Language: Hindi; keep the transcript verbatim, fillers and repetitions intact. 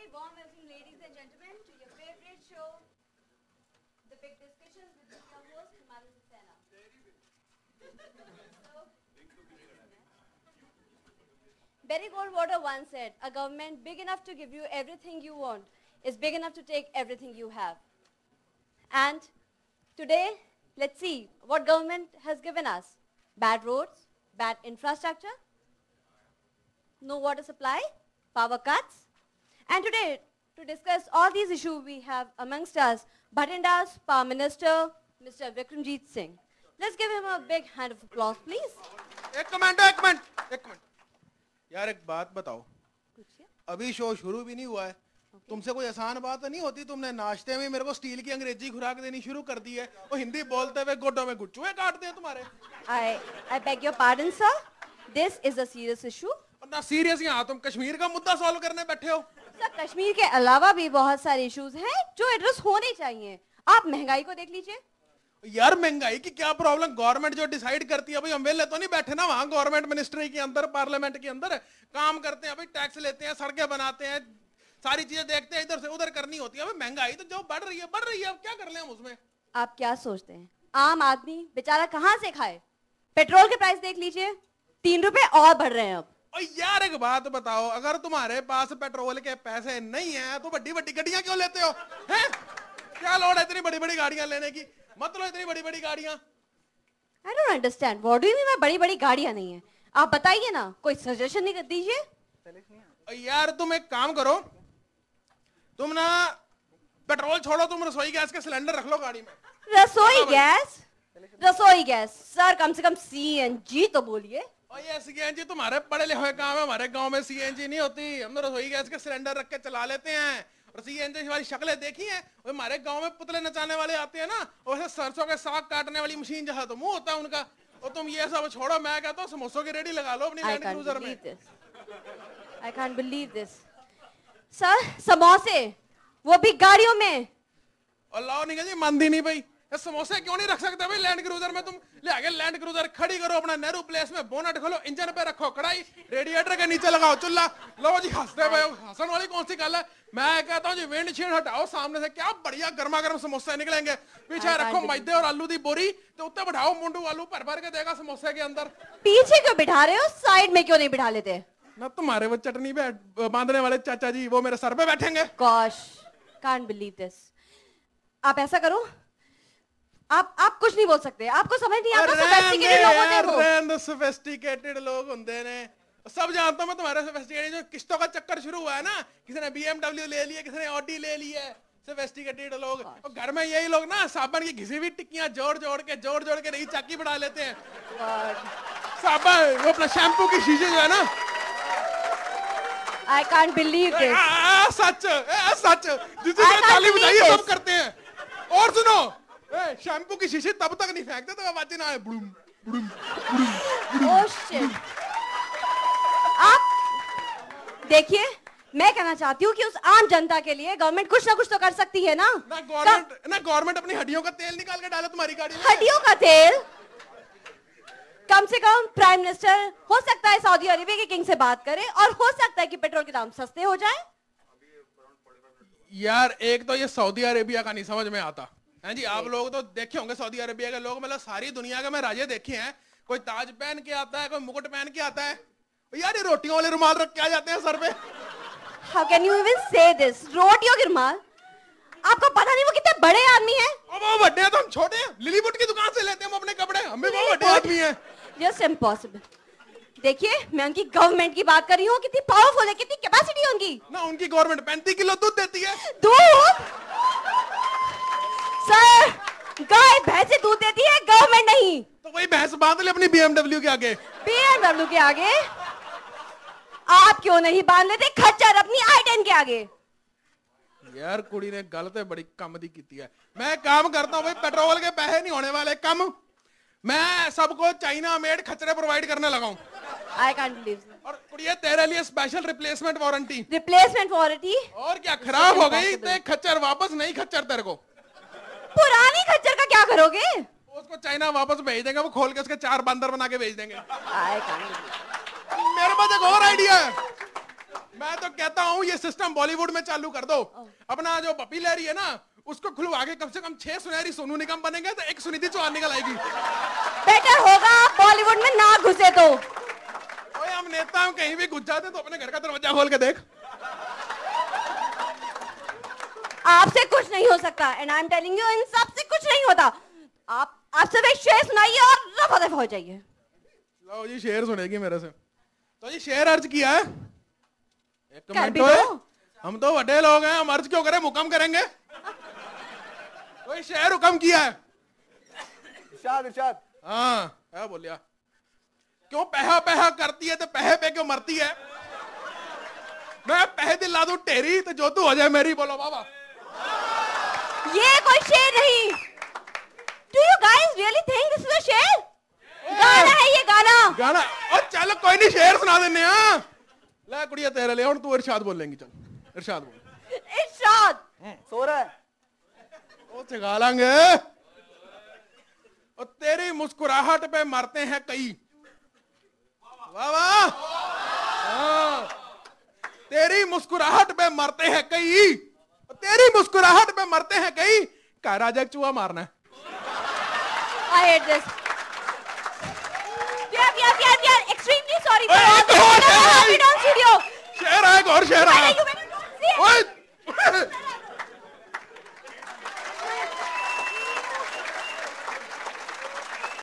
warm welcome, ladies and gentlemen, to your favorite show, The Big Discussions, with your host, Himani. Barry Goldwater once said, a government big enough to give you everything you want is big enough to take everything you have. And today, let's see what government has given us. Bad roads, bad infrastructure, no water supply, power cuts. And today, to discuss all these issues, we have amongst us Bhatinda's Power Minister, Mister Vikramjit Singh. Let's give him a big hand of applause, please. एक कमेंट एक मिनट एक मिनट यार, एक बात बताओ, अभी शो शुरू भी नहीं हुआ है, okay. तुमसे कोई आसान बात नहीं होती? तुमने नाश्ते में मेरे को स्टील की अंग्रेजी खुराक देनी शुरू कर दी है, वो हिंदी बोलते हुए गोडों में गुच्चुए काटते हैं तुम्हारे। I I beg your pardon, sir. This is a serious issue. ना सीरियस, यहाँ तुम कश्मीर का मुद्दा सॉल्व करने बैठे हो। सर, कश्मीर के अलावा भी बहुत सारे इश्यूज हैं जो एड्रेस होने चाहिए। आप महंगाई को देख लीजिए। यार महंगाई की क्या प्रॉब्लम, गवर्नमेंट जो डिसाइड करती है, भाई हम वेले तो नहीं बैठे ना वहाँ गवर्नमेंट मिनिस्ट्री के अंदर, पार्लियामेंट के अंदर काम करते हैं, भाई टैक्स लेते हैं, सड़कें बनाते हैं, सारी चीजें देखते हैं, इधर से उधर करनी होती है। भाई महंगाई तो जो बढ़ रही है बढ़ रही है, अब क्या कर ले हम उसमें? आप क्या सोचते हैं आम आदमी बेचारा कहाँ से खाए? पेट्रोल के प्राइस देख लीजिए, तीन रुपए और बढ़ रहे हैं अब। और यार एक बात बताओ, अगर तुम्हारे पास पेट्रोल के पैसे नहीं है तो बड़ी बड़ी गाड़ियां क्यों लेते हो? हैं? क्या लोड़ है इतनी बड़ी बड़ी गाड़ियां लेने की? मतलब इतनी बड़ी बड़ी गाड़ियां। I don't understand. What do you mean by बड़ी बड़ी गाड़ियां नहीं है? आप बताइए ना, कोई सजेशन नहीं दीजिए। यार तुम एक काम करो, तुम ना पेट्रोल छोड़ो, तुम रसोई गैस के सिलेंडर रख लो गाड़ी में। रसोई गैस? रसोई गैस सर, कम से कम सी एन जी तो बोलिए। और ये सी एन जी तुम्हारे पढ़े लिखे काम है, हमारे गांव में सी एन जी नहीं होती। हम तो रसोई गैस के सिलेंडर रख के चला लेते हैं। और सी एन जी वाली शक्लें देखी हैं? और हमारे गांव में पुतले नचाने वाले आते हैं ना, वैसे सरसों के साग काटने वाली मशीन जैसा तो मुंह होता है उनका। और तुम ये सब छोड़ो, मैं कहता हूँ समोसों की रेडी लगा लो अपनी लैंड क्रूजर में। I can't believe this. Sir, समोसे वो भी गाड़ियों में? और लाओ निकल जी, मानती नहीं भाई, समोसे क्यों नहीं रख सकते भाई लैंड क्रूजर में? तुम ले आगे लैंड क्रूजर खड़ी करो अपना नेहरू प्लेस में, बोनट खोलो, इंजन पे रखो कढ़ाई, रेडिएटर के नीचे लगाओ चूल्हा। लो जी, हंसते भाई, हंसन वाली कौन सी गल है? मैं कहता हूँ जी विंड शील्ड हटाओ सामने से, क्या बढ़िया गर्मा गर्म समोसे निकलेंगे। पीछे रखो मैदे और आलू दी बोरी, तो उत्ते बैठाओ मुंडू आलू भर भर के देगा समोसे के अंदर। पीछे क्यों बिठा रहे हो, साइड में क्यों नहीं बिठा लेते? ना तुम्हारे वो चटनी पे बांधने वाले चाचा जी वो मेरे सर पे बैठेंगे। Gosh, can't believe this. आप ऐसा करो, आप आप कुछ नहीं बोल सकते, आपको समझ नहीं आता। सोफिस्टिकेटेड लोग होते हैं वो। रेंद सोफिस्टिकेटेड लोग होते ने, सब जानता हूं मैं तुम्हारे सोफिस्टिकेटेड। जो किस्तों का चक्कर शुरू हुआ है ना, किसी ने बी एम डब्ल्यू ले लिया, किसी ने ऑडी ले लिया है, सोफिस्टिकेटेड लोग। और घर में यही लोग ना साबुन की घिसी हुई टिक्कियां जोड़ जोड़ के जोड़ जोड़ के नई चाकी बढ़ा लेते हैं। साबुन, वो अपना शैम्पू की शीशे जो है ना, I can't believe this. सच सच, जिसे ताली बजाई सब करते हैं। और सुनो, शैम्पू की शीशी तब तक नहीं फेंकते तो आवाज ना आए, बुड़ुम बुड़ुम बुड़ुम। Oh shit. आप देखिए, मैं कहना चाहती हूँ कि उस आम जनता के लिए गवर्नमेंट कुछ ना कुछ तो कर सकती है ना। ना गवर्नमेंट ना गवर्नमेंट अपनी हड्डियों का तेल निकाल के डाले तुम्हारी गाड़ी में। हड्डियों का तेल? कम से कम प्राइम मिनिस्टर हो सकता है सऊदी अरेबिया के किंग से बात करे, और हो सकता है कि पेट्रोल के दाम सस्ते हो जाए। यार एक तो ये सऊदी अरेबिया का नहीं समझ में आता है जी। आप लोग तो देखे होंगे सऊदी अरेबिया के लोग, मतलब सारी दुनिया के मैं राजे देखे हैं, कोई ताज पहन के आता है, कोई मुकुट पहन के आता है। यार ये रोटियों वाले रुमाल रख के आ जाते हैं सर पे। How can you even say this? रोटियों के रुमाल? आपको पता नहीं वो कितने बड़े आदमी हैं? अब वो बड़े हैं तो हम छोटे हैं। लिलीवुड की दुकान से लेते हैं हम अपने कपड़े, हम भी वो बड़े आदमी हैं। Just impossible. देखिए, मैं उनकी गवर्नमेंट की बात कर रही हूँ, कितनी पावरफुल है, कितनी कैपेसिटी है उनकी। ना उनकी गवर्नमेंट पैंतीस किलो दूध देती है। दूध? सर, गाय भैंसे दूध देती है, गवर्नमेंट नहीं। तो वही भैंस बांध ले अपनी बी एम डब्ल्यू के आगे। बी एम डब्ल्यू के आगे? आप क्यों नहीं बांध लेते खच्चर अपनी आई टेन के आगे? यार कुड़ी ने गल तो बड़ी कम दी की है। मैं काम करता हूँ भाई, पेट्रोल के पैसे नहीं होने वाले कम, मैं सबको चाइना मेड खच्चरे प्रोवाइड करने लगा हूँ। I can't believe it. और कुड़िए तेरे लिए special replacement warranty. Replacement warranty? और क्या, खराब हो गई तो खच्चर वापस, नहीं खच्चर तेरे को। पुरानी खच्चर का क्या करोगे? उसको चाइना वापस भेज देंगे, वो खोल के उसके चार बंदर बना के भेज देंगे। I can't believe it. मेरे पास एक और आइडिया है। मैं तो कहता हूँ ये सिस्टम बॉलीवुड में चालू कर दो। अपना जो पपी लहरी है ना, उसको खुलवा के कम से कम छह सुनहरी सोनू निगम बनेंगे तो एक सुनिधि चौहान निकल आएगी। बेटर होगा बॉलीवुड में ना घुसे तो। ओए हम नेता हम कहीं भी घुस जाते तो अपने घर का दरवाजा खोल के देख। आपसे कुछ नहीं हो सकता and I am telling you, इन सब से कुछ नहीं होता। आप आप सिर्फ एक शेर सुनाइए और रफा दफा हो जाइए। लो जी शेर सुनेगी मेरे से। तो जी शेर अर्ज किया है, एक कमेंट तो है। हम तो बड़े लोग हैं, हम अर्ज क्यों करें, मुकम करेंगे। कोई शेर हुक्म किया है। इरशाद इरशाद। हाँ क्या बोलिया, क्यों पहा पहा करती है तो पहे पे क्यों मरती है। मैं पहे दिला दूं टेरी तो जो तू हो जाए मेरी। बोलो बाबा। ये कोई शेर नहीं। Do you guys really think this is a शेर? गाना है ये, गाना गाना। और चलो कोई नहीं शेर सुना देने। हाँ ले कुड़िया तेरे लिए, और तू इरशाद बोल लेंगी। चल इरशाद बोल। इरशाद। सो रहा है वो सिखा लेंगे। और तेरी मुस्कुराहट पे मरते हैं कई। वाह वाह। हाँ। तेरी मुस्कुराहट पे मरते हैं कई, तेरी मुस्कुराहट पे मरते हैं कई। कायरा जग चूहा मारना है। I hate this. We are, we are, we are, we are extremely sorry. एक और है,